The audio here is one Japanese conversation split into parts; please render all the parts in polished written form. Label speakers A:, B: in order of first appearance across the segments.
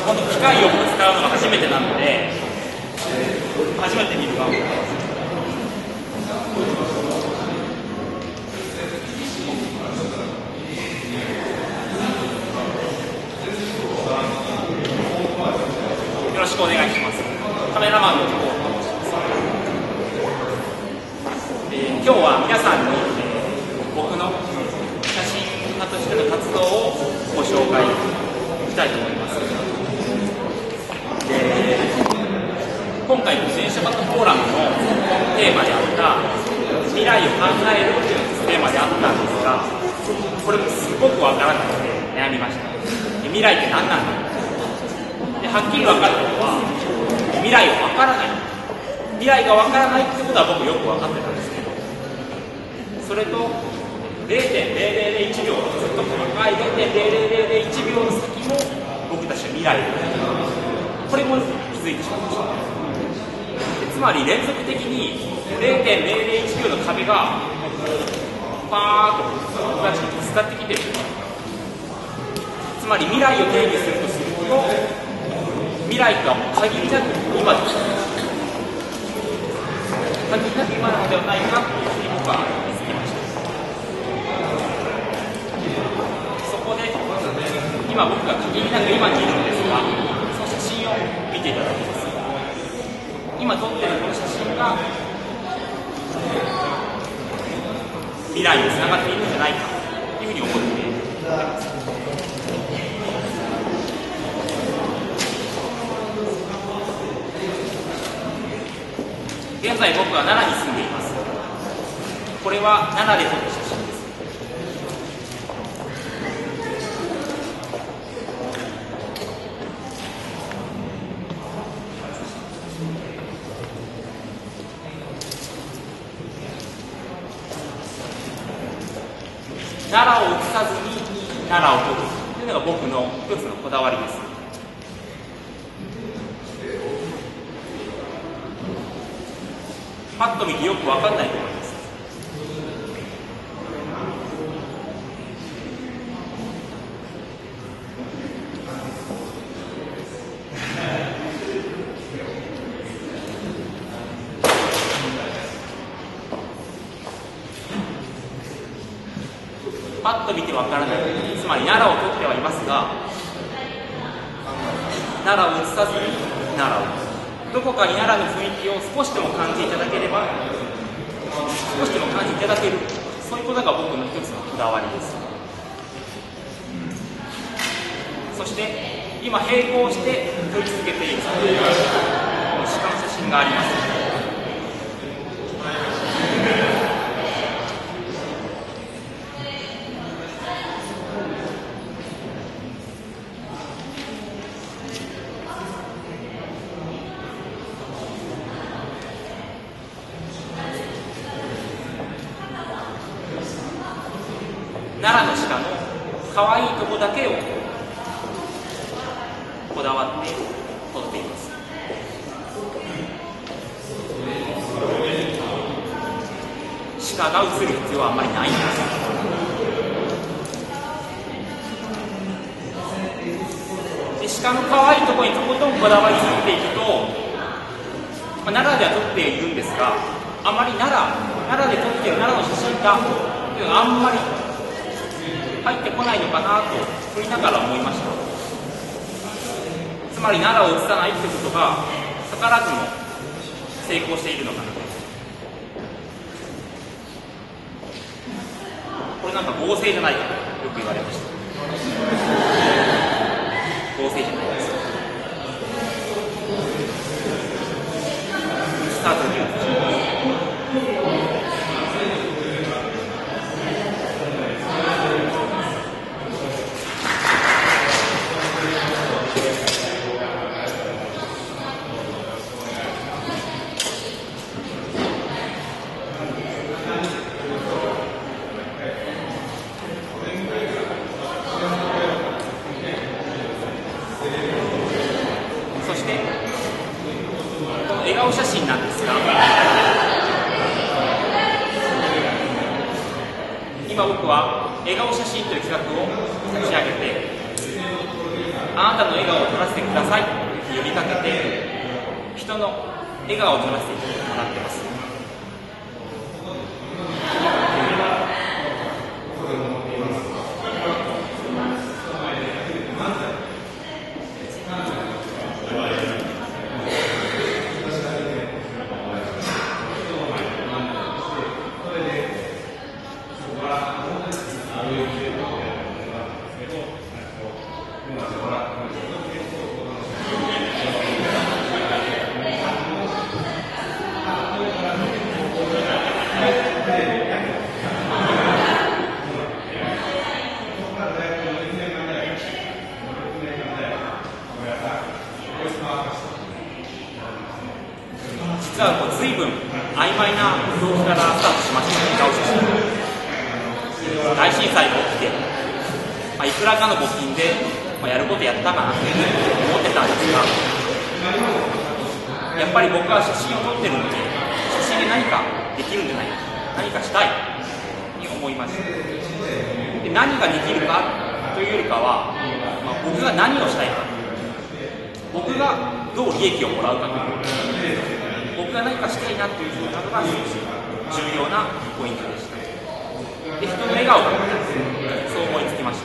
A: この機械を使うのが初めてなので、初めて見る画面。よろしくお願いします。カメラマンのところを申します。今日は皆さんに、僕の写真家としての活動をご紹介したいと思います。今回の戦車バトフォーラムのテーマであった未来を考えるというテーマであったんですが、これもすごくわからなくて悩みました。未来って何なんだろう。ではっきり分かったのは、未来は分からない。未来が分からないってことは僕よく分かってたんですけど、それと 0.0001 秒ずっと細かい 0.0001 秒の先も僕たちは未来だ。これも気づいてしまいました。つまり連続的に 0.001 秒の壁がパーッと僕たちにぶつかってきている。つまり未来を定義するとすると、未来とは限りなく今です。限りなく今なのではないかというふうに僕は見つけました。そこで今僕が限りなく今にいるのですが、その写真を見ていただきます。今撮っているこの写真が未来につながっているんじゃないかというふうに思っています。現在僕は奈良に住んでいます。これは奈良で撮った写真です。奈良を写さずに奈良を撮るというのが僕の一つのこだわりです。パッと見てよく分かんないと思います。パッと見て分からない。つまり奈良を撮ってはいますが、奈良を写さずに奈良を、どこかに奈良の雰囲気を少しでも感じていただければ、少しでも感じていただける、そういうことが僕の一つのこだわりです。そして今並行して撮り続けているこの鹿の写真があります。奈良の鹿の可愛いとこだけをこだわって撮っています。鹿が映る必要はあんまりないんです。で鹿の可愛いところにとことんこだわり続けていくと、奈良では撮っているんですが、あまり奈良で撮っている奈良の写真があんまり入ってこないのかなと振りながら思いました。つまり奈良を写さないということが図らずも成功しているのかなと。これなんか合成じゃないかとよく言われました。合成じゃないです。スタートには笑顔写真なんですが、今僕は笑顔写真という企画を立ち上げて、あなたの笑顔を撮らせてくくださいって呼びかけて、人の笑顔を撮らせてもらってます。実はこう随分曖昧な動機からスタートしましたね、笑顔写真。大震災が起きて、いくらかの募金で、やることやったかなと思ってたんですが、やっぱり僕は写真を撮ってるので、写真で何かできるんじゃないか、何かしたいに思いました。で、何ができるかというよりかは、僕が何をしたいか、僕がどう利益をもらうかという、僕が何かしたいなというのが重要なポイントでした。で、人の笑顔が見たい、そう思いつきました。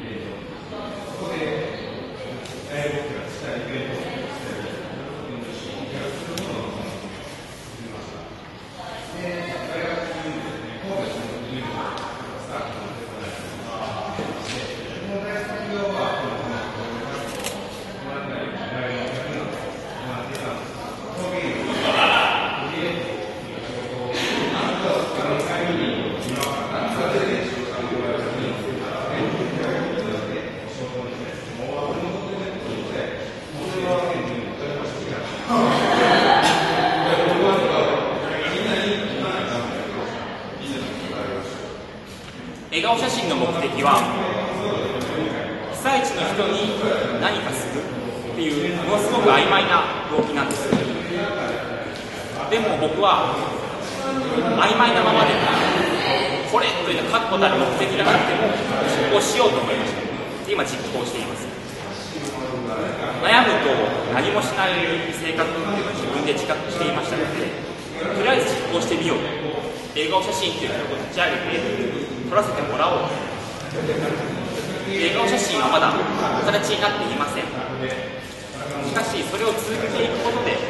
A: 笑顔写真の目的は被災地の人に何かするっていうものすごく曖昧な動機なんです。でも僕は曖昧なままでこれという確固たる目的がなくても実行しようと思いました。今実行しています。悩むと何もしない性格っていうのは自分で自覚していましたので、とりあえず実行してみようと、笑顔写真というのを立ち上げて撮らせてもらおう。笑顔写真はまだ形になっていません。しかしそれを続けていくことで、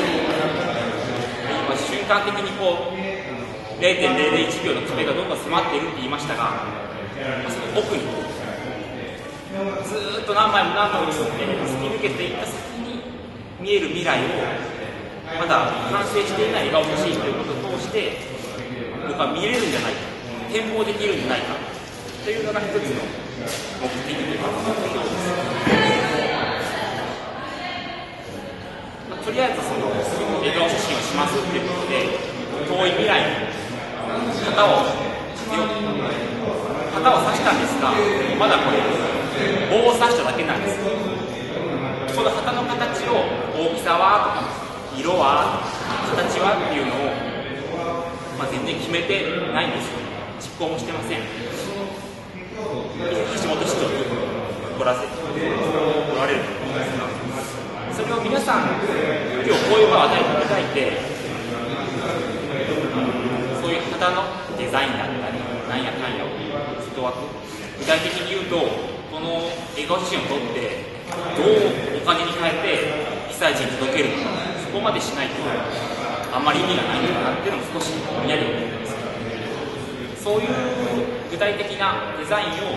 A: 今瞬間的にこう 0.001 秒の壁がどんどん迫っているって言いましたが、その奥にずーっと何枚も何枚も突き抜けていった先に見える未来をまだ完成していない笑顔写真ということを通して僕は見れるんじゃないか、展望できるんじゃないかというのが一つの目的というか目標です。とりあえずその笑顔写真をしますということで、遠い未来に旗を刺したんですが、まだこれ棒を刺しただけなんです。この旗の形を大きさはとか色は形はっていうのを、全然決めてないんですよ。実行もしてません。橋本市長に来られると思うんですが、それを皆さん今日こういう場を与えていただいて、そういう旗のデザインだったりなんやかんやを外枠、具体的に言うとこの笑顔写真を撮ってどうお金に変えて被災地に届けるのか、そこまでしないとあんまり意味がないのかなっていうのも少しぼんやり思ってます。そういう具体的なデザインを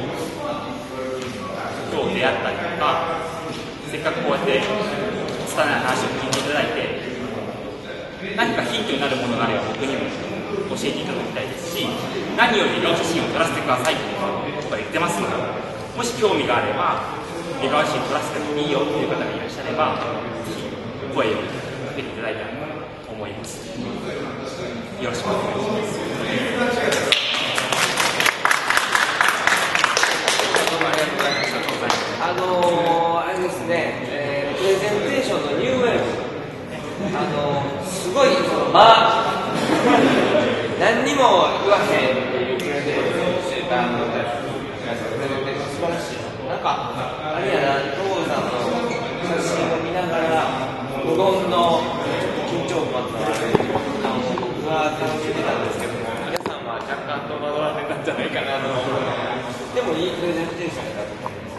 A: 今日出会ったりとか、せっかくこうやって拙い話を聞いていただいて、何かヒントになるものがあれば僕にも教えていただきたいですし、何より笑顔写真を撮らせてくださいとか言ってますので、もし興味があれば笑顔写真撮らせてもいいよという方がいらっしゃれば、ぜひ声をかけていただいたらと思います。よろしくお願いします。
B: あれですね、プレゼンテーションのニューウェーブ、すごい何にも言わへんっていうプレゼンテーション素晴らしい。なんかあれやな、東郷さんの無言の緊張感のある空間を僕は楽しんでたんですけども、皆さんは若干戸惑われたんじゃないかなと思う。でもいいプレゼンテーションだと思います。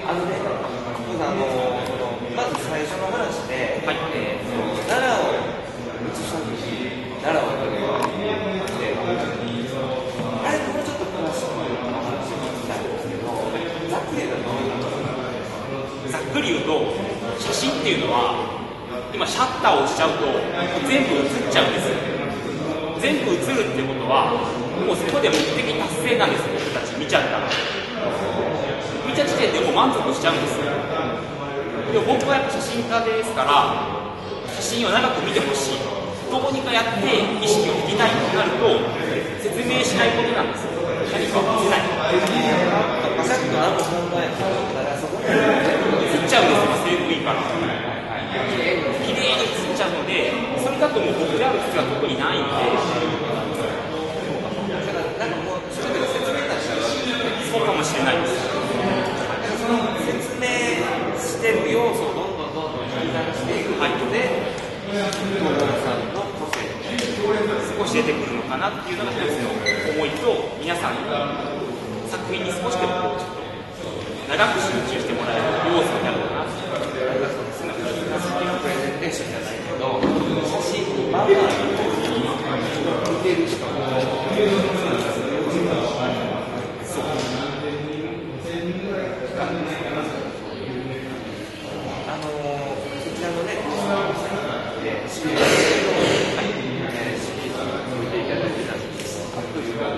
B: まず最初の話で、奈良を映した時に奈良を撮るようになって、あれもうちょっと詳しく話を聞きたいんですけど、ざっくり言うとどういうことですか？
A: ざっくり言うと、写真っていうのは今シャッターを押しちゃうと全部写っちゃうんですよ。全部写るってことはもうそこで目的達成なんですよ。僕たち見ちゃったら、見た時点でもう満足しちゃうんですよ。でも僕はやっぱ写真家ですから、写真を長く見てほしい、どうにかやって意識を引きたいとなると説明しないことなんですよ。何か見せない。
B: さっきのあの考えたらそこに
A: 映っちゃうんですよ。精度いいから綺麗に映っちゃうので、それだともう僕である必要は特にないので、
B: だからなんかもうそれぞれ説明なし
A: そうかもしれないです。
B: その説明してる要素をどんどん引き出していくことで、東郷さんの個性
A: 少し出てくるのかなっていうのが一つの思いと、皆さんの作品に少しでもこうちょっと長く集中してもらえる要素になるかなっていう。
B: プレゼンテーションじゃないけど、写真にまんま見てる人もこちらのね、シリーズ見ていただいてたんですけど、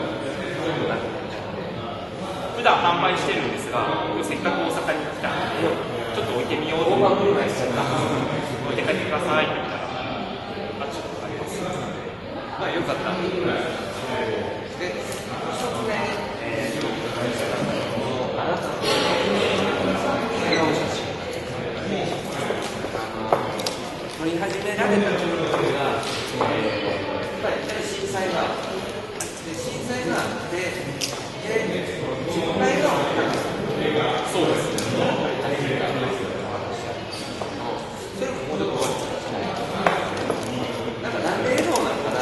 A: 普段販売してるんですが、せっかく大阪に来たのでちょっと置いてみようと思って、置いて帰ってくださいって言ったら、ちょっとあります。
B: まあよかった。で、一つ目、あなたの笑顔写真撮り始められたきっかけが、やっぱり震災があって、震災があって、自分が笑顔になった。
A: そうですね。
B: それももうちょっとなんで笑顔なのかな、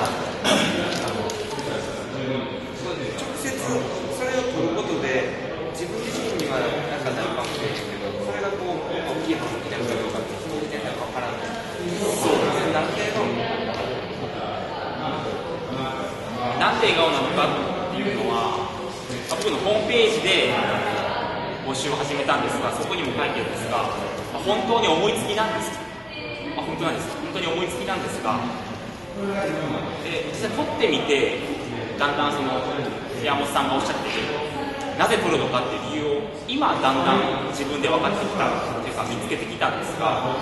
B: 直接それを撮ることで自分自身にはなんかなるかもしれないけど、それがこう大きい話になるかどうかって決めてないか分からない。そうですね。
A: なんで笑顔なのかっていうのは、僕のホームページで募集を始めたんですが、そこにも書いてるんですが、本当に思いつきなんです。本当なんです。本当に思いつきなんですが、で実際撮ってみて、だんだんその山本さんがおっしゃっているなぜ撮るのかっていう理由を今だんだん自分で分かってきたというか見つけてきたんですが、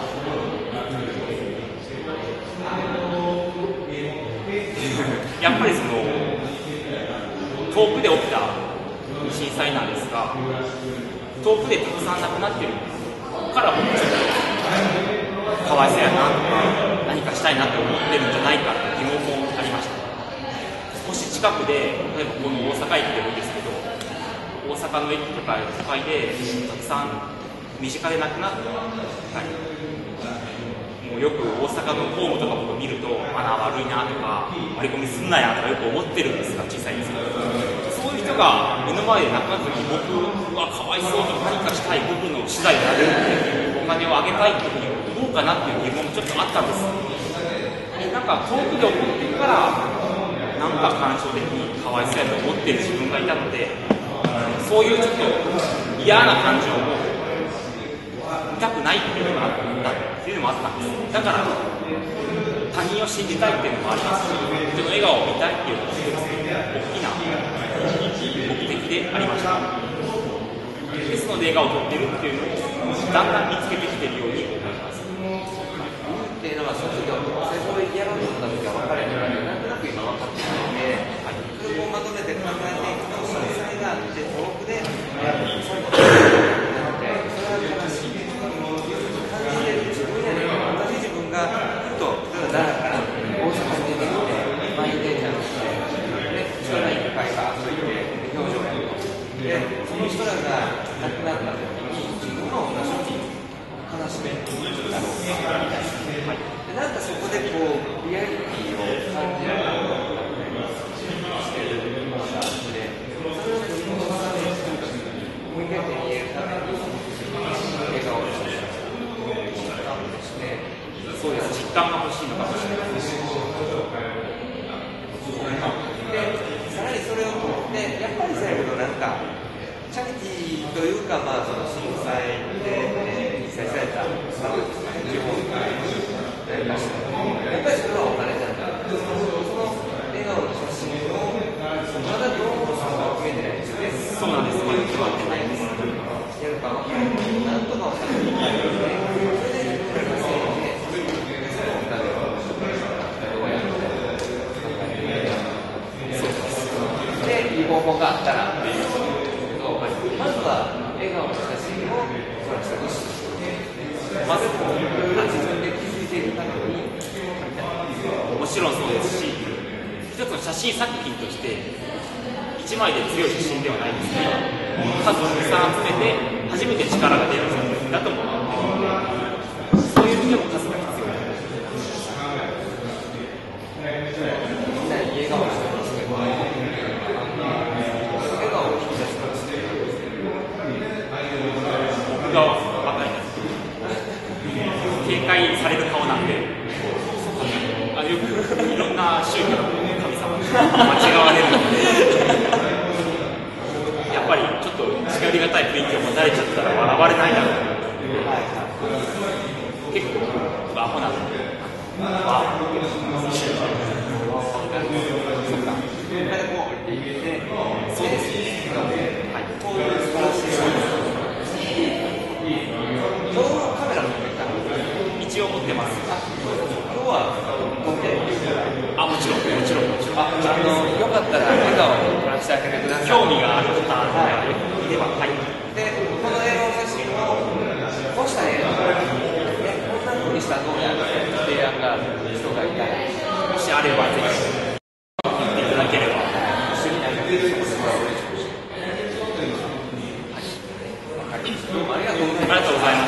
A: やっぱりその遠くで起きた震災なんですが、遠くでたくさん亡くなってるから僕ちょっとかわいそうやなとか何かしたいなって思ってるんじゃないかって疑問もありました。少し近くで、例えばこの大阪駅でもいいですけど、大阪の駅とか都会でたくさん身近で亡くなったり、もうよく大阪のホームとか僕見るとマナー悪いなとか割り込みすんなやとかよく思ってるんですが、小さいですけど、そういう人が目の前で亡くなった時に僕はかわいそうとか何かしたい、僕の資材をあげるってお金をあげたいっていうふうに思うかなっていう疑問もちょっとあったんです。なんか遠くで起こってるからなんか感情的にかわいそうやと思ってる自分がいたので、そういうちょっと嫌な感情も見たくないっていうのがあったっていうのもあったんです。だから他人を信じたいっていうのもありますし、人の笑顔を見たいっていうのも一つ大きな目的でありました。ですので笑顔を撮ってるっていうのをだんだん見つけてきてるように思います。
B: っていうのは、その時は最初やろうと思った時は分かれないので、なんとなく今分かってないので、それをまとめて考えていくと、震災があって遠くでそういうことなので、それは悲しい感じてる自分やねんけど、同じ自分がふと例えば奈良から大阪に出てきて満員電車にしてで人がいっぱいが歩いて表情やるとで、その人らが亡くなった時に自分も同じように悲しめるだろうかみたいな。
A: 感が欲しいのかもしれないです。
B: でさらにそれをね、やっぱりそうやけどなんかチャリティーというか、まあ、その震災で、被災された地方に何かしてやっぱりそれはお金じゃなくて、その笑顔の写真をまだどうもそこは決めてないんですよね。
A: そうなんです、まだ決まってないんです。
B: やるか分からないけど、なんとかお金になるので、それで自分らがせいで、そのお金をどうやって考えてそうですで、いい方法があったらっていうことですけど、まずは笑顔の写真を撮らせてほしい。まず自分で気づいているために
A: もちろんそうですし、一つの写真作品として1枚で強い写真ではないんですけど、数をたくさん集めて初めて力が出る作品だと思うので、そういう意味でも数が必要だと思います。
B: みんなに笑顔をしてほしい。笑顔を引き出してほしい。
A: 僕がばかりなんですけど、警戒される顔なんで、よくいろんな宗教の神様に間違われるので、やっぱりちょっと近寄りがたい雰囲気を持たれちゃったら笑われないだろうな、結構アホなんで、そうですね、
B: こういう素晴らしい今日のカメラも持ったの？
A: 一応持ってます。
B: 今日は持って
A: もちろん。
B: よかったら笑顔を撮らせてあげてください。
A: 興味がある方がいれば、はい。
B: で、この映画の写真をこうしたらええの？こんな風にしたらどうやって提案がある人がいたら、
A: もしあればぜひ言っていただければ
B: 一緒になります。どうもありがとうございます。
A: ありがとうございます。